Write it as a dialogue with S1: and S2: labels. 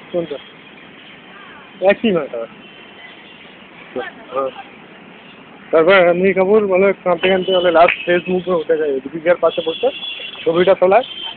S1: কোনটা? একই ম্যাটার। হ্যাঁ। তারপর রণবীর কাপুর বলে কাঁদতে কাঁদতে বলে লাস্ট ফেসবুকে উঠে যায় দীপিকার পাশে বসে ছবিটা তোলায়